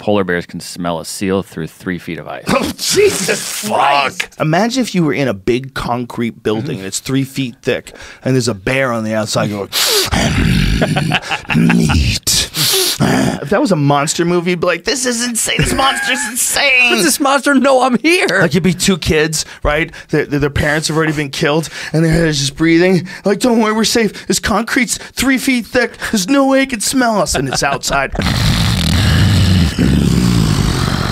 polar bears can smell a seal through 3 feet of ice. Oh, Jesus fuck. Imagine if you were in a big concrete building and it's 3 feet thick and there's a bear on the outside going, meat. If that was a monster movie, you'd be like, this is insane. This monster's insane. How does this monster know I'm here? Like, you'd be 2 kids, right? Their parents have already been killed, and their head is just breathing. Like, don't worry, we're safe. This concrete's 3 feet thick. There's no way it can smell us. And it's outside.